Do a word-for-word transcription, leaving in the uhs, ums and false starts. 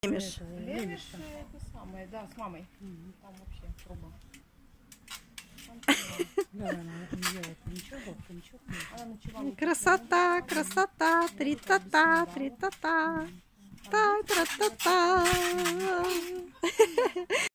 Лемеш. Лемеш это самое, да, с мамой. Угу. Там вообще труба. Красота, красота, три-та-та, три-та-та, та-та-та-та.